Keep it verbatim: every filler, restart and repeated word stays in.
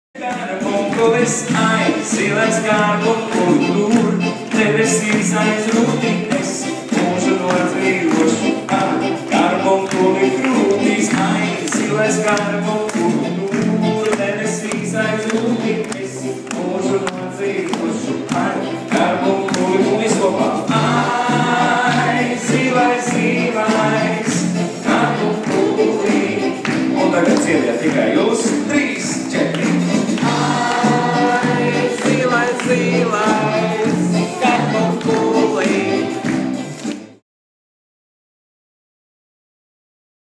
Kongolis aizsilēs kādu kultūru, debesīs aiz rūtītes, mūžu nodzīvu.